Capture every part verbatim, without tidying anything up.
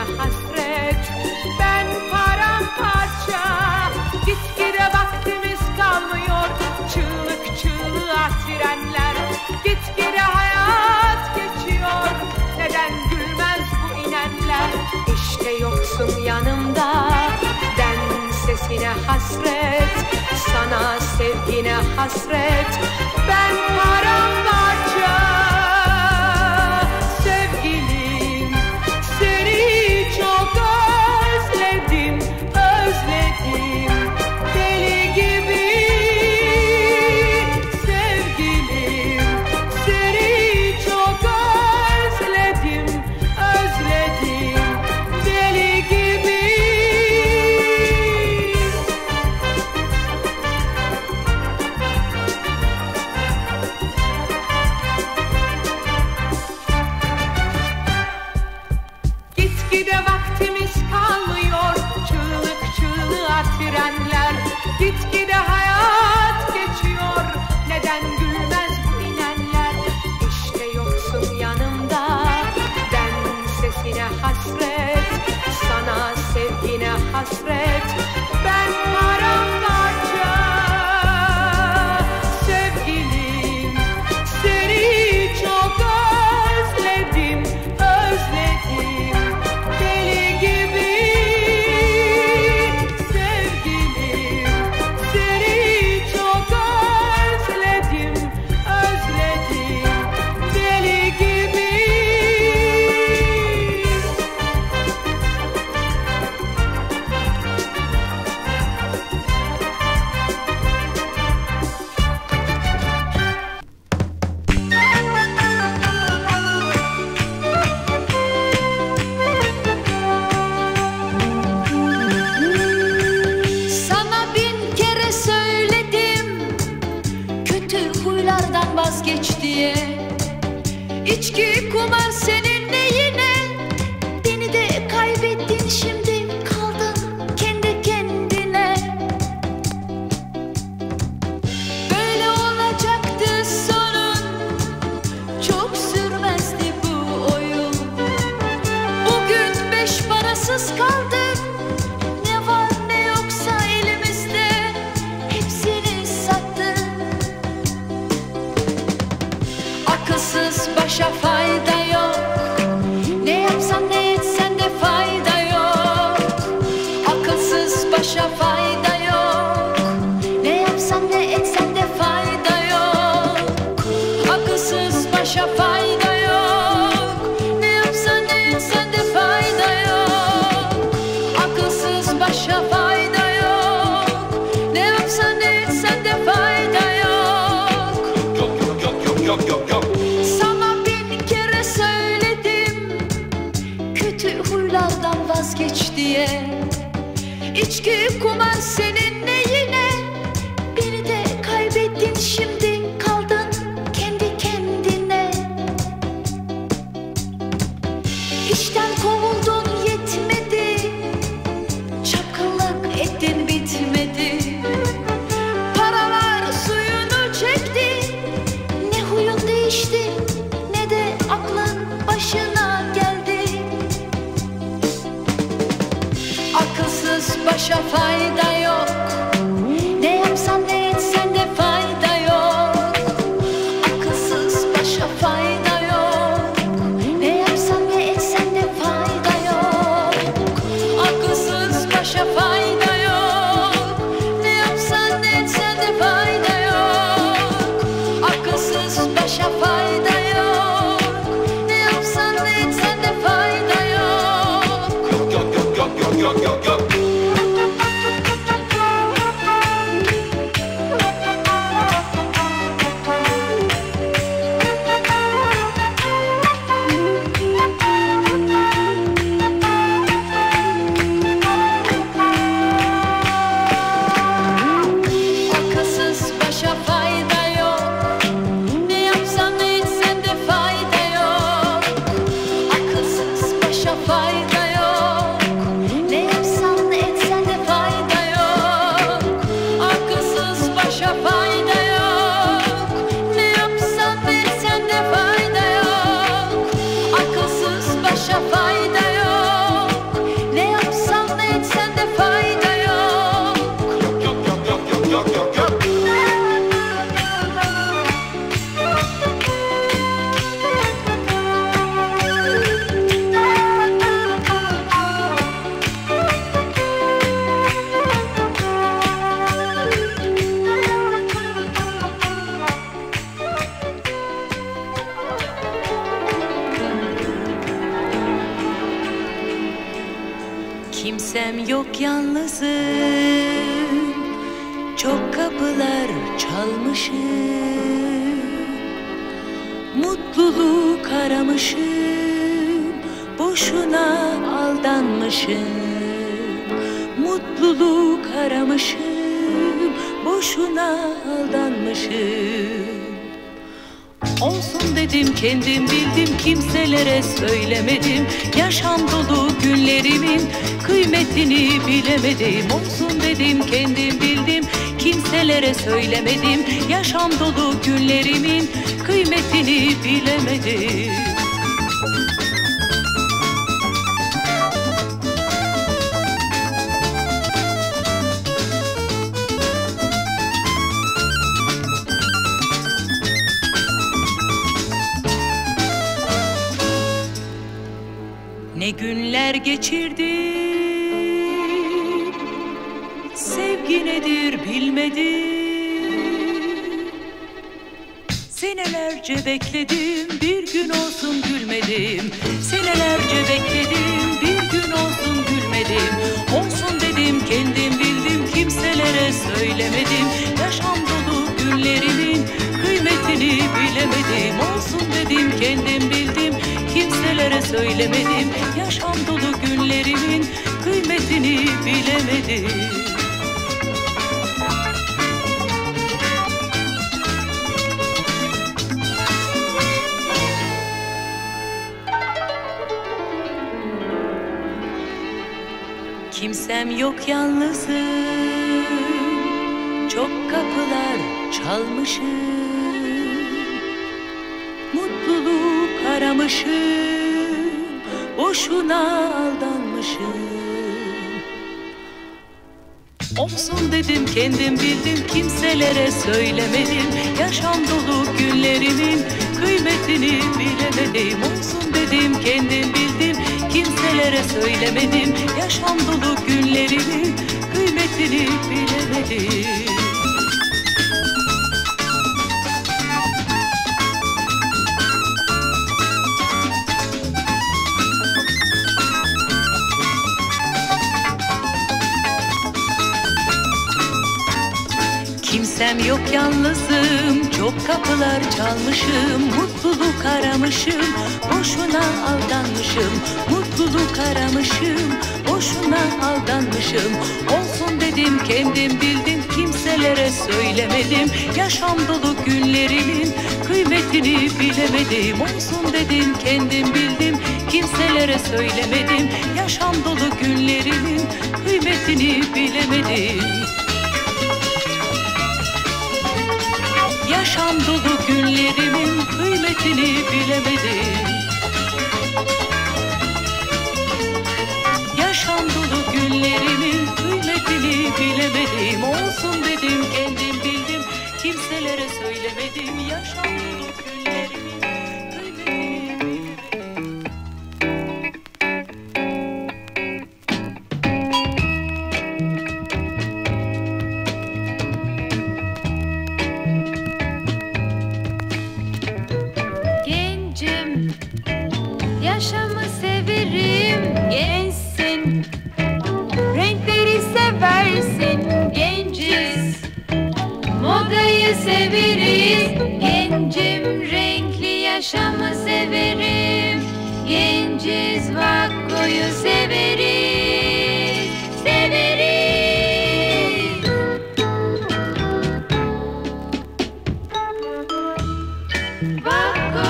hasret. Ben paramparça, gitgide vaktimiz kalmıyor. Çığlık çığlığa trenler, gitgide hayat geçiyor. Neden gülmez bu inenler? İşte yoksun yanımda, ben sesine hasret, sana sevgine hasret. Ben paramparça sevgilim, seni çok özledim, özledim deli gibi. Sevgilim, seni çok özledim, özledim deli gibi. Gitgide vaktimiz kalmıyor, çığlık çığlığa trenler, gitgide hayat geçiyor. Neden gülmez bu inenler? İşte yoksun yanımda, ben sesine hasret, sana sevgine hasret. Ben paramparça sevgilim, seni çok özledim, özledim deli gibi. Sevgilim, seni çok özledim, özledim deli gibi. Sana bin kere söyledim, kötü huylardan vazgeç diye. İçki, kumar seninle yine, beni de kaybettin, şimdi kaldın kendi kendine. Böyle olacaktı sonun, çok sürmezdi bu oyun. Bugün beş parasız kaldık, ne var ne yoksa elimizde hepsini sattık. Akılsız başa fayda yok, ne yapsan ne etsen de fayda yok. Akılsız başa fayda yok, ne yapsan ne etsen de fayda yok. Akılsız başa fayda yok, ne yapsan ne etsen de fayda yok. Akılsız başa fayda yok, ne yapsan ne etsen de fayda yok. Yok yok yok yok yok yok yok. Sana bin kere söyledim, kötü huylardan vazgeç diye. İçki, kumar seninle yine, beni de kaybettin, şimdi kaldın kendi kendine. İşten kovuldun yetmedi, çapkınlık ettin bitmedi. Paralar suyunu çekti, ne huyun değişti, ne de aklın başına geldi. Akılsız başa fayda yok, ne yapsan ne etsen de fayda yok. Akılsız başa fayda yok, ne yapsan ne etsen de fayda yok. Akılsız başa fayda yok, ne yapsan ne etsen de fayda yok. Akılsız başa fayda yok, ne yapsan ne etsen de fayda yok. Yok yok yok yok yok yok yok yok. Kimsem yok yalnızım, çok kapılar çalmışım, mutluluk aramışım, boşuna aldanmışım. Mutluluk aramışım, boşuna aldanmışım. Olsun dedim, kendim bildim, kimselere söylemedim. Yaşam dolu günlerimin kıymetini bilemedim. Olsun dedim, kendim bildim, kimselere söylemedim. Yaşam dolu günlerimin kıymetini bilemedim. Ne günler geçirdim, sevgi nedir bilmedim. Senelerce bekledim, bir gün olsun gülmedim. Senelerce bekledim, bir gün olsun gülmedim. Olsun dedim, kendim bildim, kimselere söylemedim. Yaşam dolu günlerimin kıymetini bilemedim. Olsun dedim, kendim bildim, kimselere söylemedim. Yaşam dolu günlerimin kıymetini bilemedim. Kimsem yok yalnızım, çok kapılar çalmışım, mutluluk aramışım, boşuna aldanmışım. Olsun dedim, kendim bildim, kimselere söylemedim. Yaşam dolu günlerimin kıymetini bilemedim. Olsun dedim, kendim bildim, kimselere söylemedim. Yaşam dolu günlerimin kıymetini bilemedim. Kimsem yok yalnızım, çok kapılar çalmışım, mutluluk aramışım, boşuna aldanmışım. Mutluluk aramışım, boşuna aldanmışım. Olsun dedim, kendim bildim, kimselere söylemedim. Yaşam dolu günlerimin kıymetini bilemedim. Olsun dedim, kendim bildim, kimselere söylemedim. Yaşam dolu günlerimin kıymetini bilemedim. Yaşam dolu günlerimin kıymetini bilemedim. Yaşam dolu günlerimin kıymetini bilemedim. Olsun dedim, kendim bildim, kimselere söylemedim. Yaşam dolu günlerimin kıymetini bilemedim. Yaşamı severim, gençsin, renkleri seversin, genciz. Modayı severiz, gencim, renkli yaşamı severim, genciz. Vakkoyu severiz, severiz. Vakko.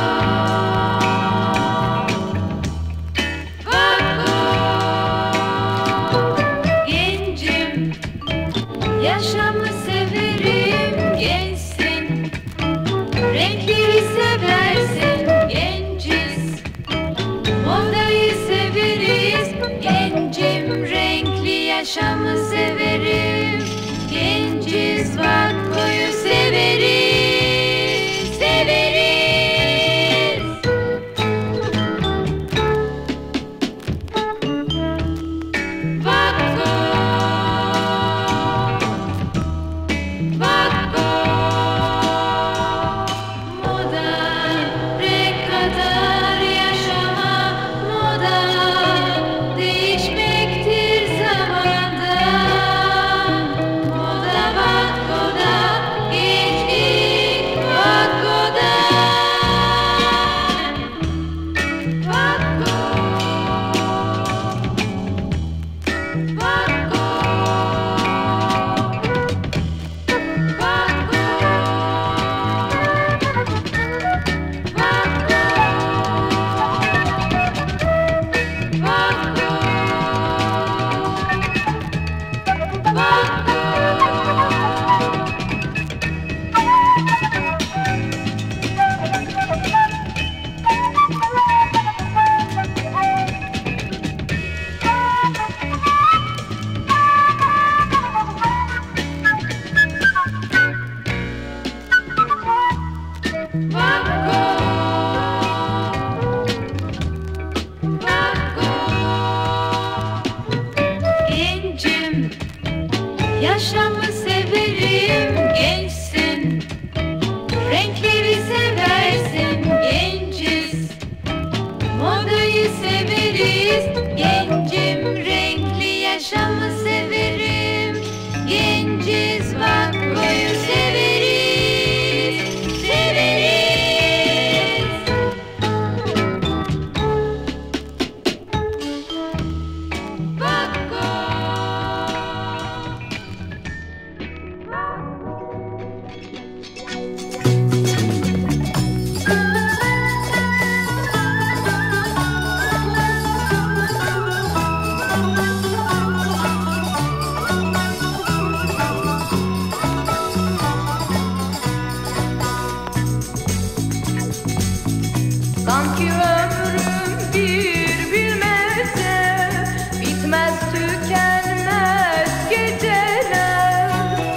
Yaşamı severim, gençsin, renkleri seversin, genciz. Modayı severiz, gencim, renkli yaşamı severim, genciz. Vakkoyu severiz, severiz. Değişmektir Yaşamı severim, gençsin. Renkleri seversin, genciz. Modayı severiz, gencim. Renkli yaşamı severim, genciz. Vakkoyu severiz, severiz. Vakko. Sanki ömrüm bir bilmeze, bitmez tükenmez geceler.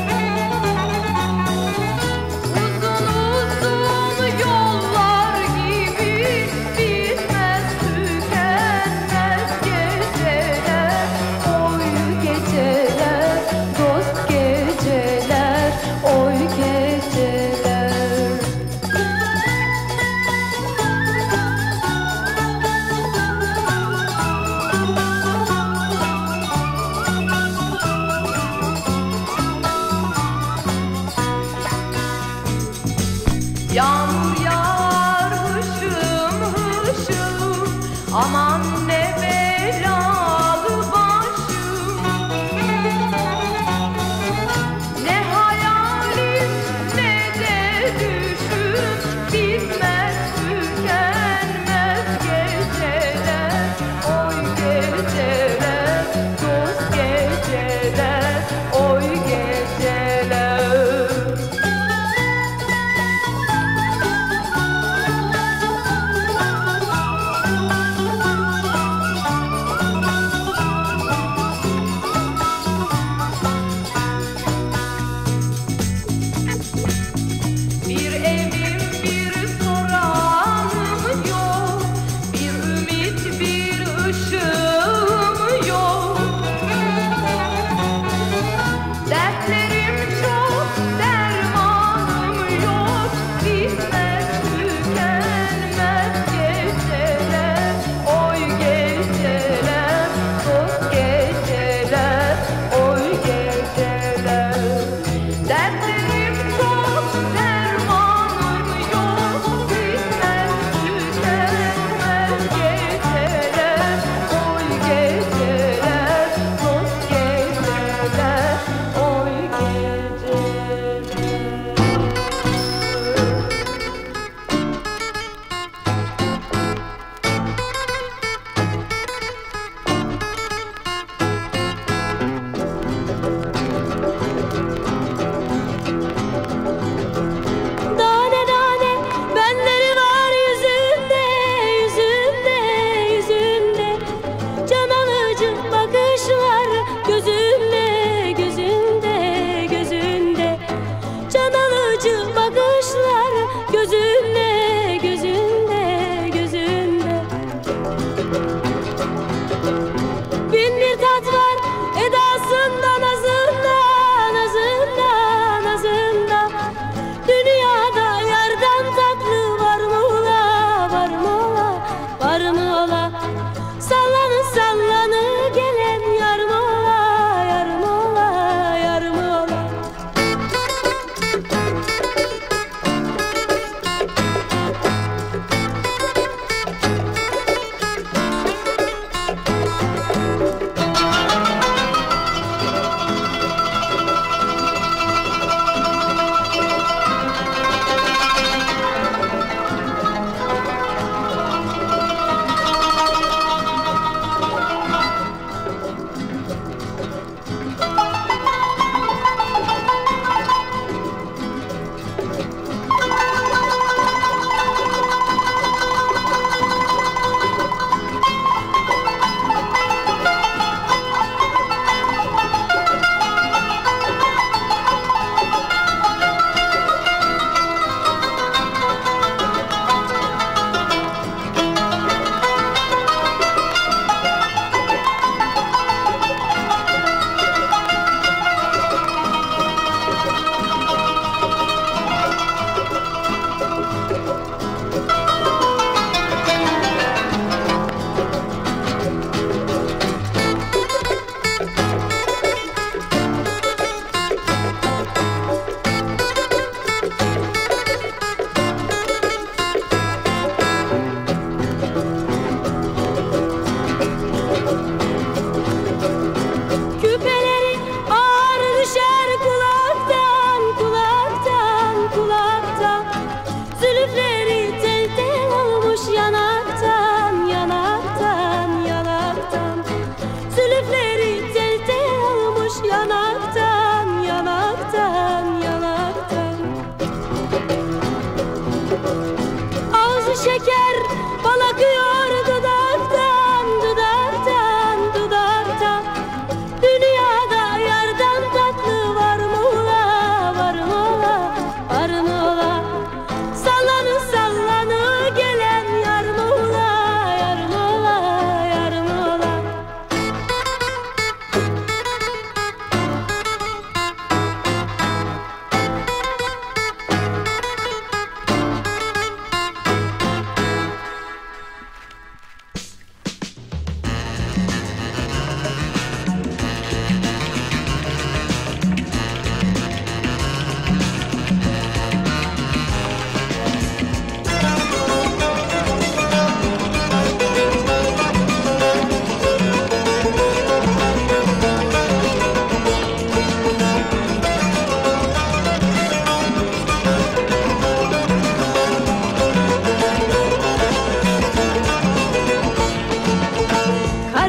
Uzun uzun yollar gibi, bitmez tükenmez geceler. Oy geceler, dost geceler, oy geceler. Yağmur yağar hışım hışım, aman ne belalı başım. Ne hayalim ne de düşüm, bitmez tükenmez geceler. Oy geceler, dost geceler, oy geceler.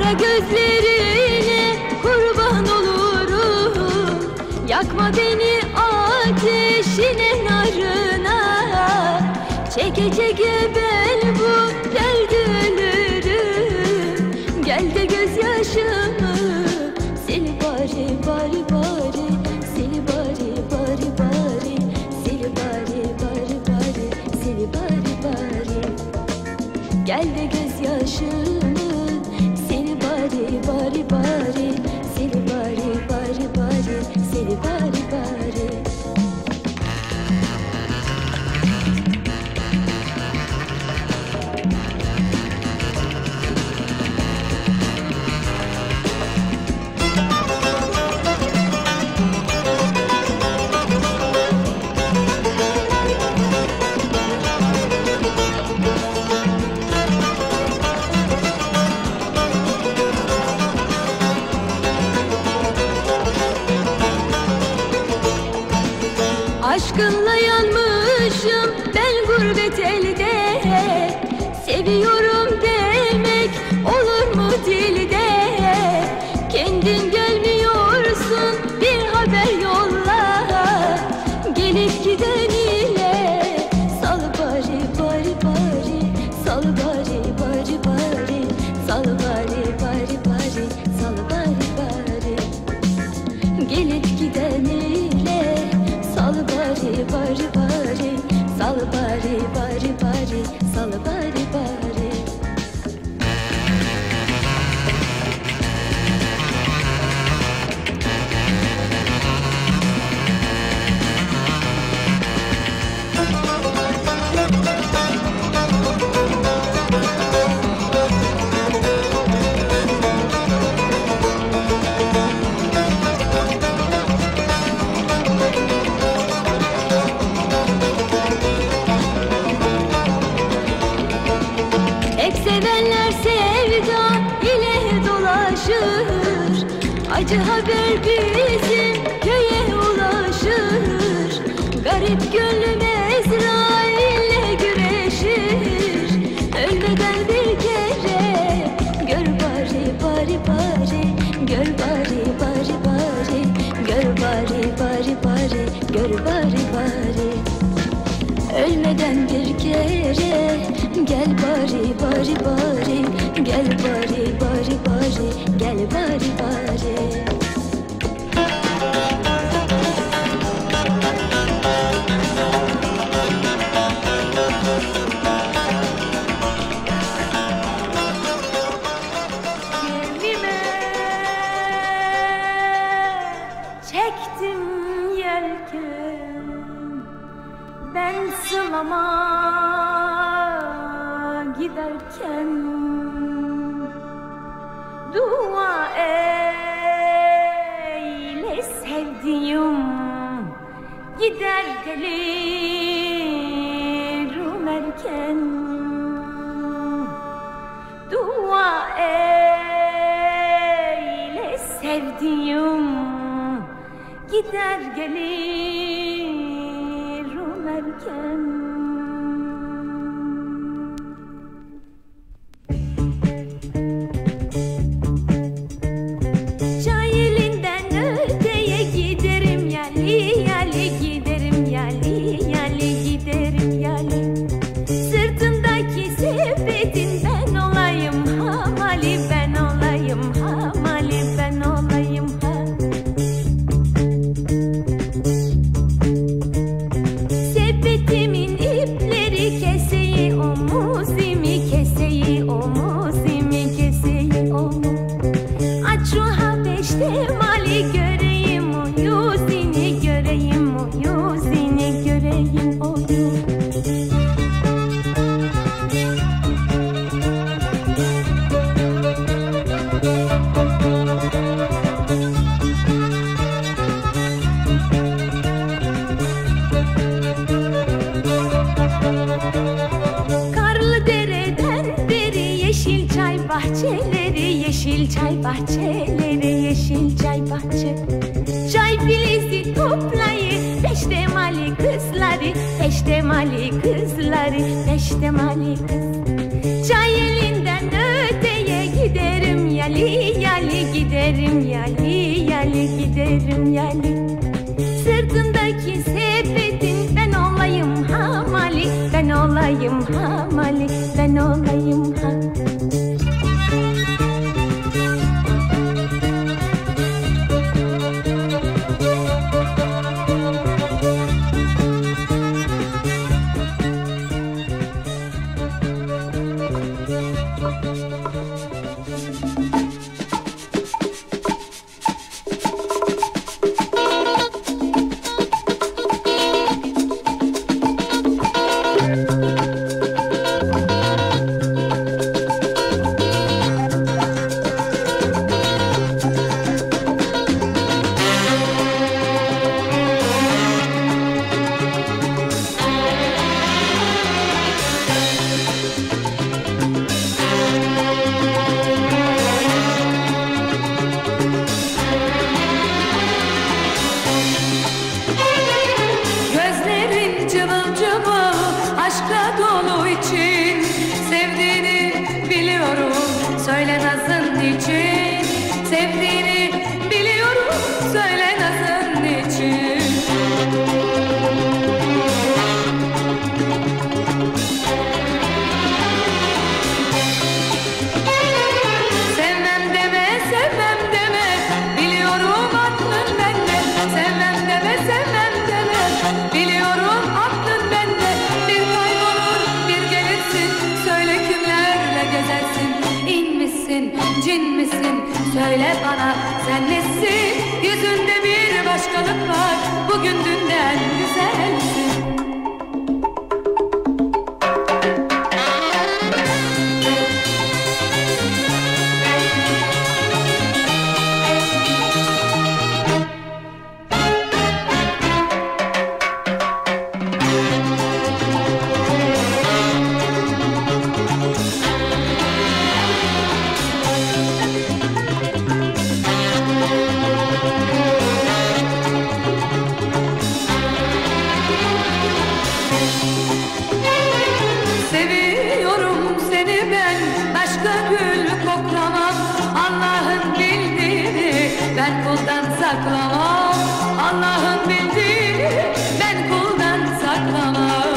kara gözlerine kurban olurum. Yakma beni ateşine narına, çeke çeke ben bu derde ölürüm. Gel de gözyaşımı sil bari bari bari, sil bari bari bari, sil bari bari bari, sil bari bari. Gel de gözyaşımı sil bari bari bari, sil bari bari bari, sil bari bari. Aşkınla yanmışım ben gurbet elde, seviyorum demek olur mu dilde? Kendin gelmiyorsun bir haber yolla, gelip giden ile sal bari bari bari, sal bari bari bari, sal bari bari bari, sal bari bari. Gelip giden ile sal bari bari bari, sal bari bari bari, sal bari bari. Hep sevenler sevda ile dolaşır, acı haber bizim köye ulaşır. Garip gönlüm Ezrail'le güreşir, ölmeden bir kere gör bari bari bari, gör bari bari bari, gör bari bari bari, gör bari bari. Ölmeden bir kere gel bari bari bari, gel bari bari bari, gel bari bari. Gemime çektim yelken, ben sılama giderken. Dua eyle sevdiğim, gider gelirim erken. Dua eyle sevdiğim, gider gelirim erken. Yeşil çay bahçeleri, yeşil çay bahçe. Çay filizi toplayı, peştemali kızları, peştemali kızları, peştemali kız. Çay elinden öteye giderim ya Yali yali giderim yali yali giderim yali. Sırtındaki sepetin ben olayım hamali, ben olayım hamali, ben olayım ha. Söyle bana sen nesin? Yüzünde bir başkalık var. Bugün dünden güzelsin. Allah'ın bildiğini ben kuldan saklamam.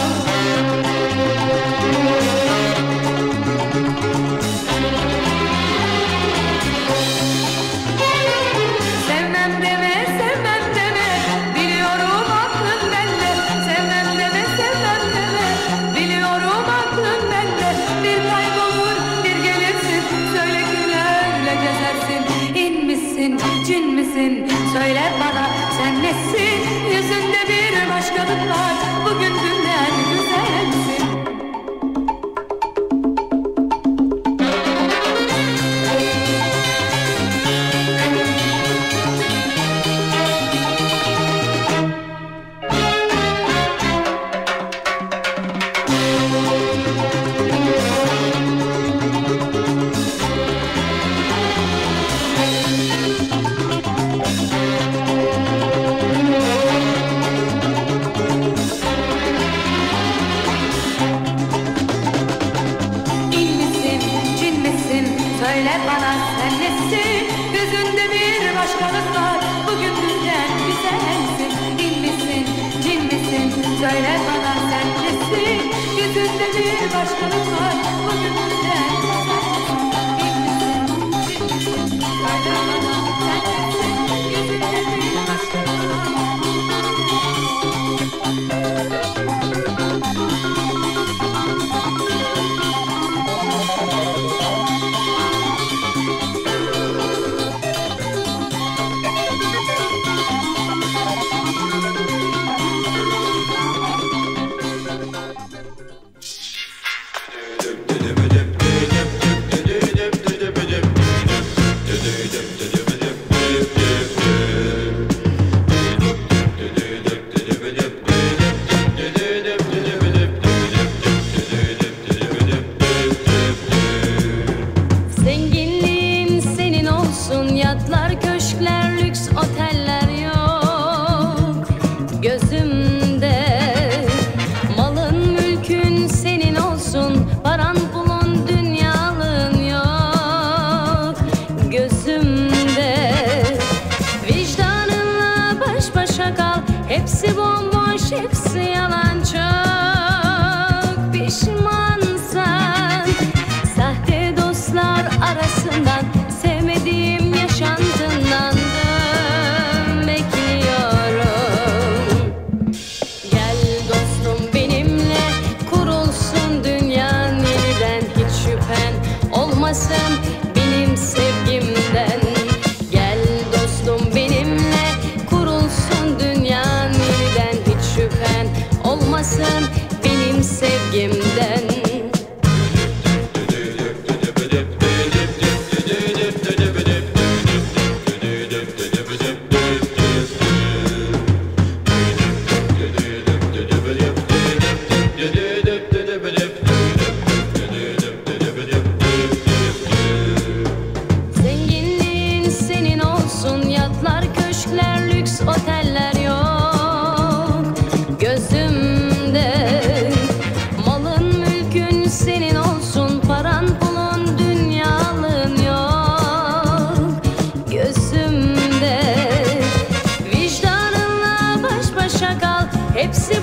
Sevmem deme, sevmem deme, biliyorum aklın bende. Sevmem deme, sevmem deme, biliyorum aklın bende. Bir kaybolur, bir gelirsin, söyle kimlerle gezersin. İn misin, cin misin? Söyle bana sen nesin? Yüzünde bir başkalık var. Bugün dünden güzelsin. Söyle bana sen nesin? Yüzünde bir başkalık var. Bugün dünden güzelsin. İn misin, cin misin? Söyle bana sen nesin? Yüzünde bir başkalık var. Bugün dünden güzelsin. İn misin, cin misin? Söyle bana sen nesin? Yüzünde bir başkalık var. hepsi